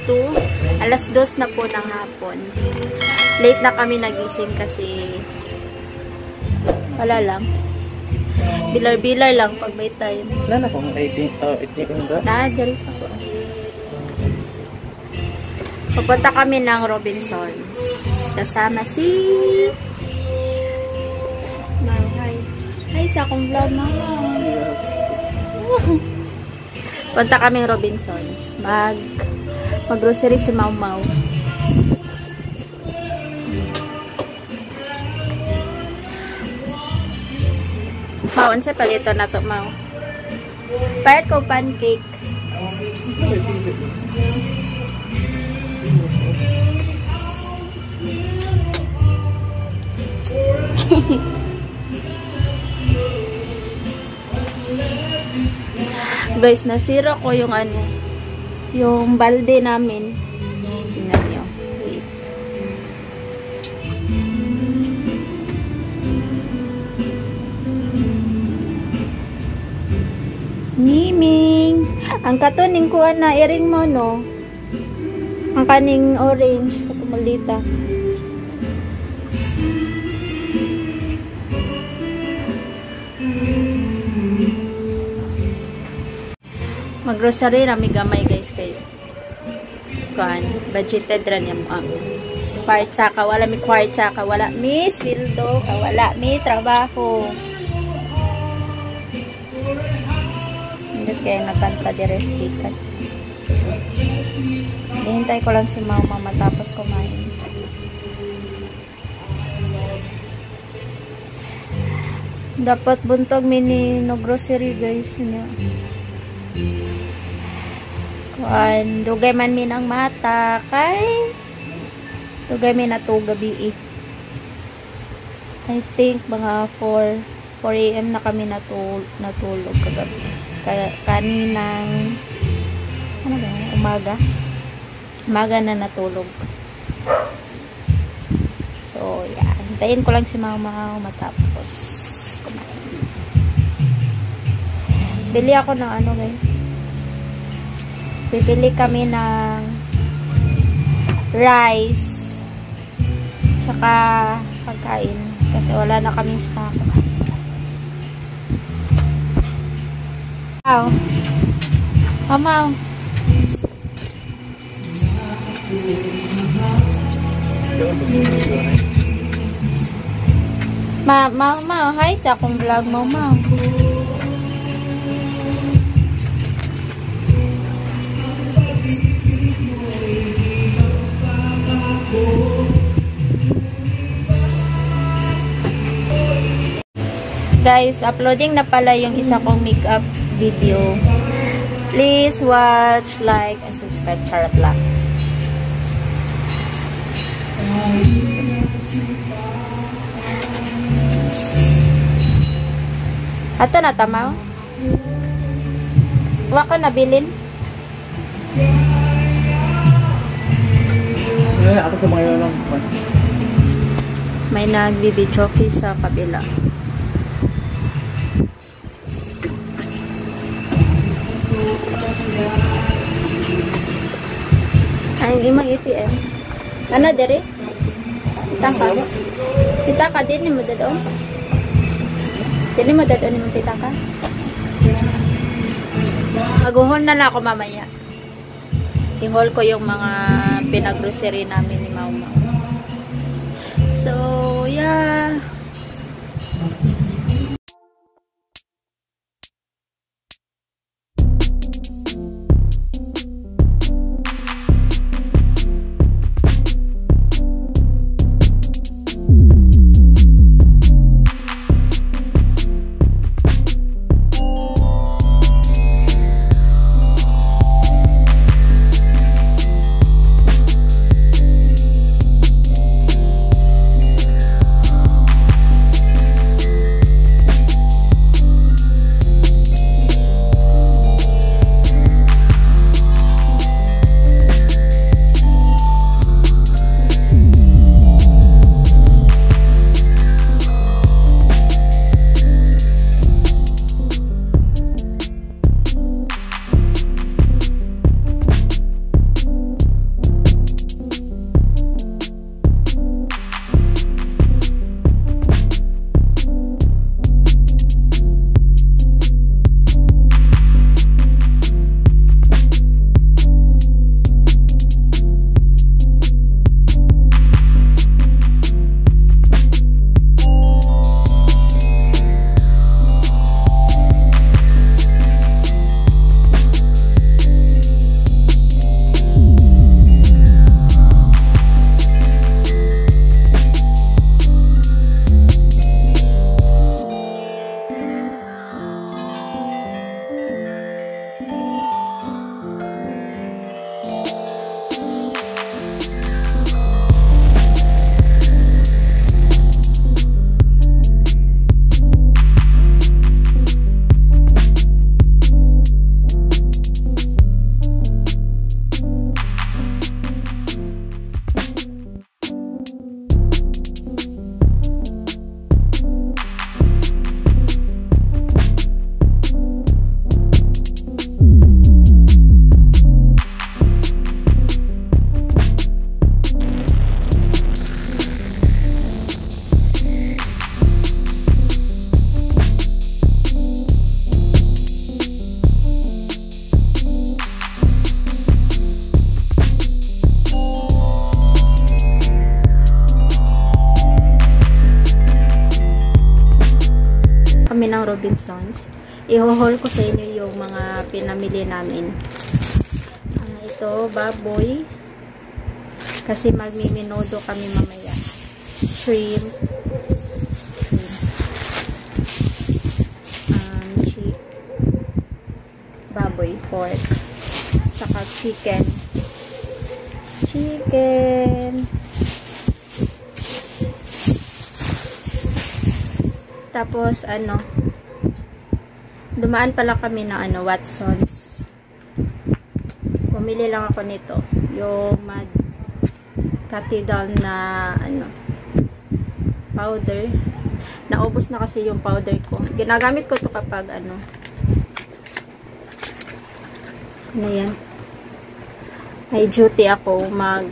Alas 2 na po ng hapon. Late na kami nagising kasi wala lang. Bilar-bilar lang pag may time. Wala na kung 18 Na, dali sa ko. Pupunta kami ng Robinsons. Kasama si Mau. Hi. Hi sa akong vlog, Mama. Yes. Punta kami ng Robinsons. Mag-grocery si Mau Mau. Mau, unsa pag ito na to, Mau? Payat ko pancake. Guys, nasira ko yung yung balde namin. Tingnan nyo. Wait. Miming! Ang katuning ko na earring mo, no? Ang kaning orange, katumalita. Mag-grocery rami gamay guys kayo. Kuan, budgeted ran yung kwartsa ka, wala mi kwartsa ka, wala mi sweldo ka, wala mi trabaho. Hindi kaya nakanta di respikas. Hihintay ko lang si Mama matapos kumain. Dapat buntog mini no grocery guys niya. Kuan, dugay man min ang mata kay dugay min ato gabi eh. I think mga 4 AM na kami natulog kagabi. Kaninang ano ba, umaga na natulog. So yeah, hintayin ko lang si Mama matapos kumain. Bili ako ng ano guys, bibili kami ng rice saka pagkain kasi wala na kaming stock. Wow. Mama. Mama, hi sa akong vlog mo, Mama. Guys, uploading na pala yung isa kong makeup video. Please watch, like, and subscribe. Charot lang. Ato na tamaw? Huwag ka nabilin? Ako sa mga lang. May nagbibichoki sa kabila. Ang imang ATM. Ano dere? Pitaka. Pitaka din ni mo dadon. Dili mo dadon ni mo pitaka. Maguhon na lang ako mamaya. I-haul ko yung mga pinag-grocery namin ni Mama. So, yeah. kami ng Robinsons. I-haul ko sa inyo yung mga pinamili namin. Ito, baboy. Kasi magmiminodo kami mamaya. Shrimp. Baboy, pork. Saka chicken. Tapos, dumaan pala kami ng Watsons. Bumili lang ako nito. Yung Cathedral na, powder. Naubos na kasi yung powder ko. Ginagamit ko to kapag, yan. May duty ako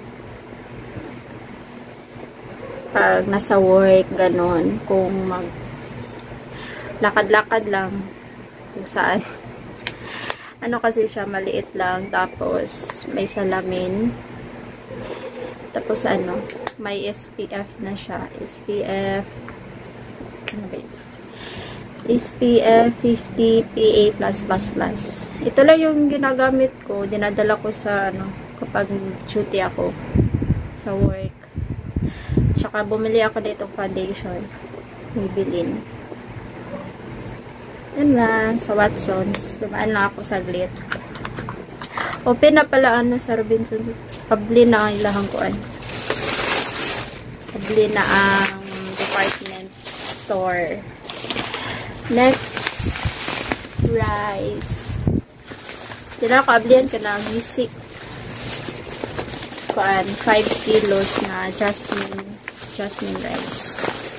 pag nasa work, ganon. Kung lakad-lakad lang kung saan. Kasi siya, maliit lang. Tapos, may salamin. Tapos, may SPF na siya. SPF 50 PA+++. Ito lang yung ginagamit ko. Dinadala ko sa, kapag duty ako sa work. Tsaka, bumili ako dito foundation. Bibilin. Yan lang, sa Watsons. Dumaan na ako saglit. Open na pala sa Robinsons. Pabli na ang ilahang kuan. Pabli na ang department store. Next, rice. Sila kablihan ka ng gisik. Kuan, 5 kilos na jasmine rice.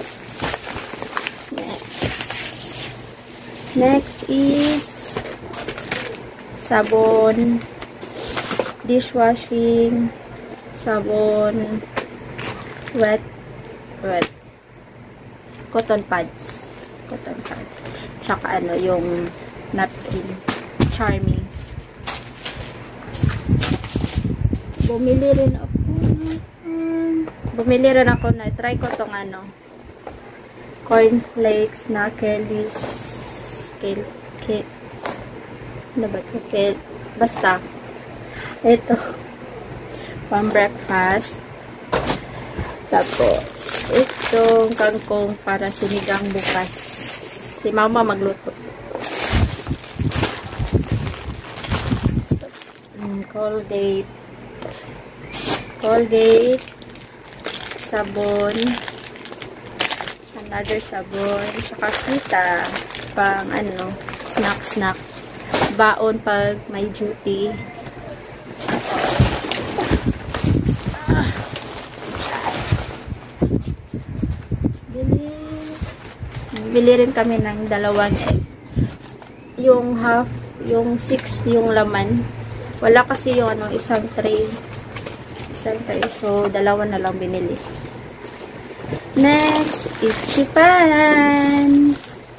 Next is sabon, dishwashing, sabon, wet, cotton pads, tsaka yung napkin, Charming. Bumili rin ako na try ko tong cornflakes na Kelly's basta ito pang breakfast. Tapos itong kangkong para sinigang bukas. Si mama magluto. Colgate, sabon, another sabon, saka kita pang snack, baon pag may duty. Bili rin kami ng 2 egg. Yung half, yung 6 yung laman. Wala kasi yung isang tray. So, 2 na lang binili. Next is chipan.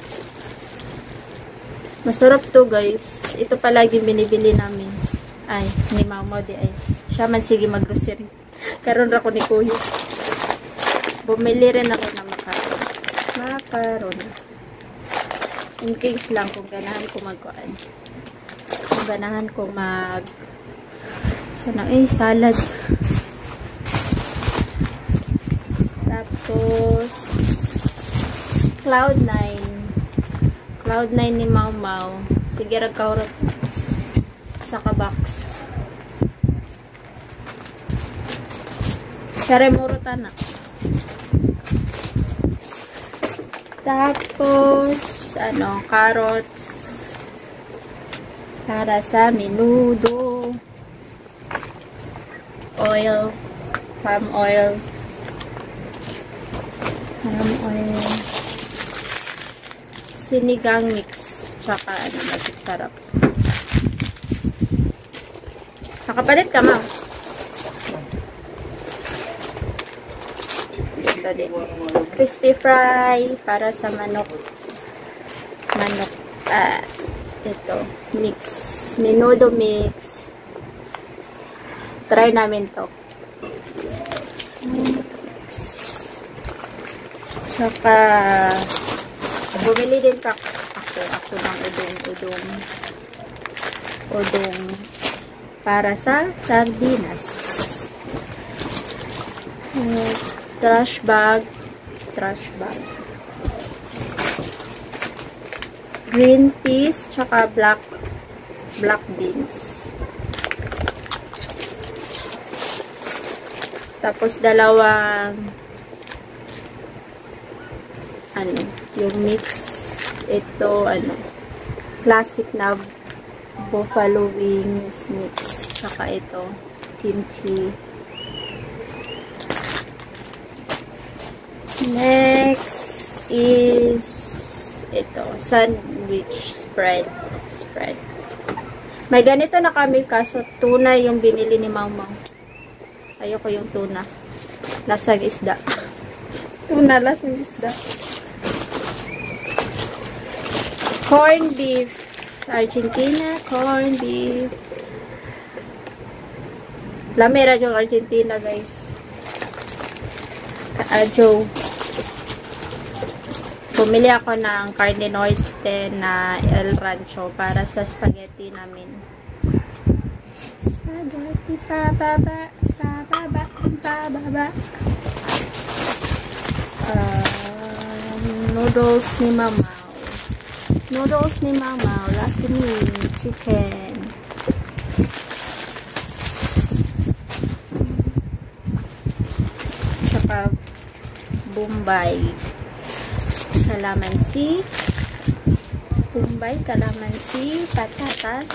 Masarap to, guys. Ito palagi binibili namin. Ay, ni mama di ay. Siya man sige mag-grocery. Karon ra ko ni kuya. Bumili rin ako ng macaron. In case lang kung ganahan ko magkuan. Kung ganahan ko salad. Tapos Cloud9 ni Mau. Sige ra kaurot sa kabox. Sare murutan na. Tapos carrots para sa menudo. Palm oil. Sinigang mix. Tsaka magic sarap. Nakapalit ka, ma'am. Ito din. Crispy fry para sa manok. Ito. Mix. Menudo mix. Try namin to. Tsaka Bumili din pa ako ng udong para sa sardinas. Trash bag. Green peas, tsaka black beans. Tapos dalawang yung mix. Ito classic na buffalo wings mix. Tsaka ito kimchi. Next is ito sandwich spread. May ganito na kami, kaso tuna yung binili ni Mama. Ayoko yung tuna. Lasang isda. Tuna, lasang isda. Corn beef. Argentina, corn beef. Lamera yung Argentina, guys. Joe. Bumili ako ng carne norte na El Rancho para sa spaghetti namin. Spaghetti, pababa. Noodles ni Mama. Lucky me. Chicken. Tsaka Bombay. Kalamansi, patatas,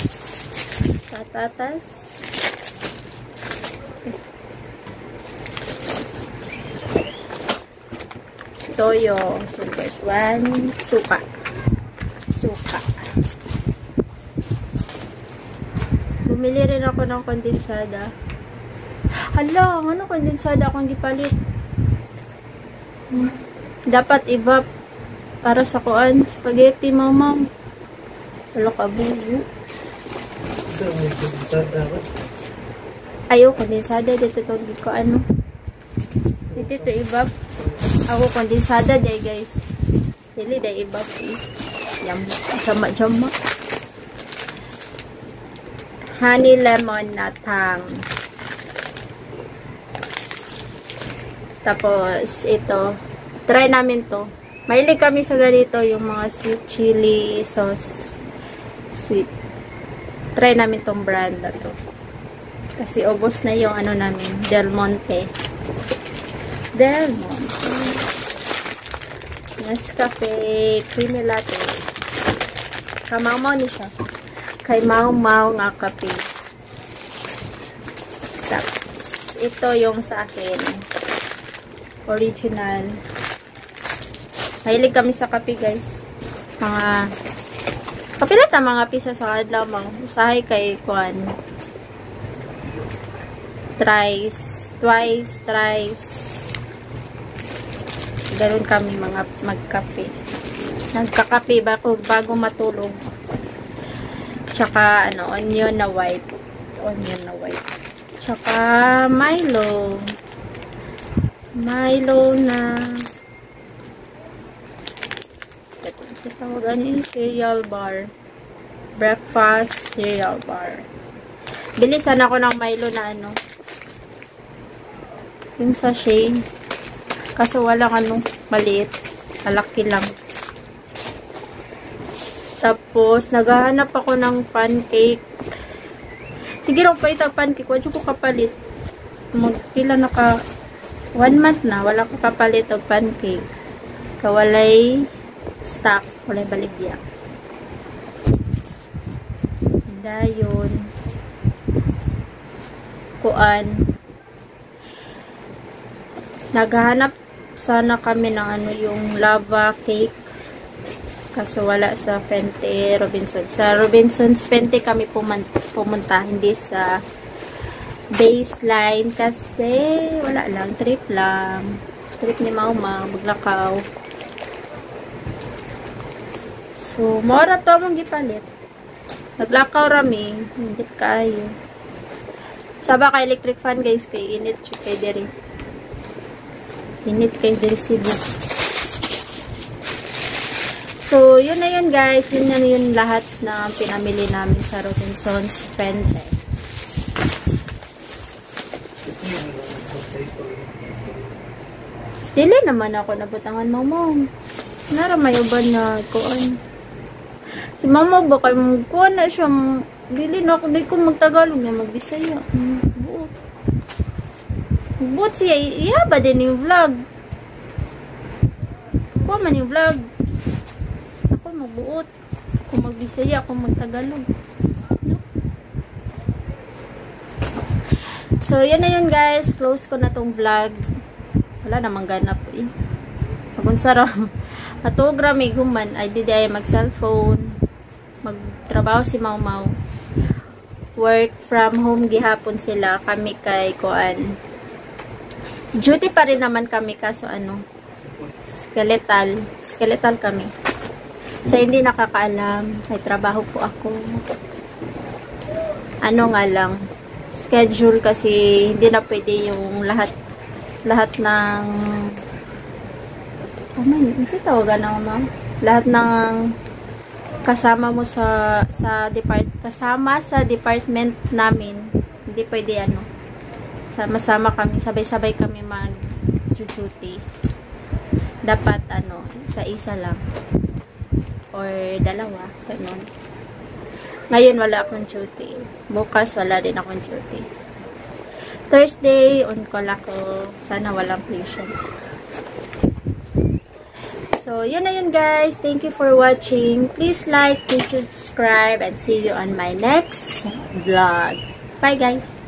toyo, so there's one, suka. Bumili rin ako ng kondensada. Hala, ano kondensada akong gipalit? Dapat iba para sa kuan, spaghetti, Mama. Wala ka bugo. Ayaw, kondensada. Dito itong ko Dito ito iba. Ako kondensada day, guys. Dili day iba. Yum. Jama. Honey lemon na tang. Tapos, ito. Try namin to. Mahilig kami sa ganito, yung mga sweet chili sauce. Sweet. Try namin tong brand na to. Kasi ubos na yung namin, Del Monte. Nescafe creamy latte. Kamao ni siya. Kay mau nga kape. Tapos, ito yung sa akin. Original. Mahilig kami sa kape, guys. Kapilata mga pisa sa adlaw mga usahay kay kuan. Twice. Ganun kami mga magkape. Nagkakape bago matulog. Tsaka onion na white. Tsaka Milo na tawagan yung cereal bar. Breakfast cereal bar. Bilisan ako ng Milo na yung sachet. Kaso walang maliit. Malaki lang. Tapos, naghahanap ako ng pancake. Sige rin pa itag pancake. Wala ko kapalit. Magpila 1 month na. Wala ko kapalit og pancake. Kawalay stock. Walay baligya. Dayon. Kuan. Naghahanap sana kami ng yung lava cake. Kaso wala sa Fente Robinson. Sa Robinson's Fente kami pumunta. Hindi sa Baseline. Kasi wala lang. Trip lang. Trip ni Mama. Maglakaw. So, mora to mong gipalit. Naglakaw rami. Hindi kayo. Saba ka electric fan, guys. Kay init. Kay diri. Init kay diri Cebu. So, yun na yun guys. Yun na yun lahat na pinamili namin sa Robinsons Pente. Dili naman ako nabutangan mama. Naramay uban na kuan. Si mama ba kay kuan na siya. Dili na ako, di ko magtagalog niya, magbisaya. Buot. Buot siya, iya ba din yung vlog? Kuha man yung vlog. Ako magbuot. Kung magbisaya, ako magtagalog. No? So, yan na yun guys. Close ko na tong vlog. Wala namang ganap eh. Pagkong sarang. Matugra may guman. Ay, di ay mag-cellphone. Magtrabaho si Mau Mau. Work from home gihapon sila. Kami kay Kuan. Duty pa rin naman kami kaso ano. Skeletal kami. Sa hindi nakakaalam, may trabaho po ako. Ano nga lang, schedule kasi hindi na pwede yung lahat ng tawagan na ma'am. Lahat ng kasama mo sa department namin. Hindi pwede ano. Sama-sama kami, sabay-sabay kami mag-duty. Dapat ano, isa lang or dalawa, ganun. Ngayon wala akong duty. Bukas wala din akong duty. Thursday on call ako. Sana walang patient. So, yun na yun guys. Thank you for watching. Please like, please subscribe, and see you on my next vlog. Bye guys!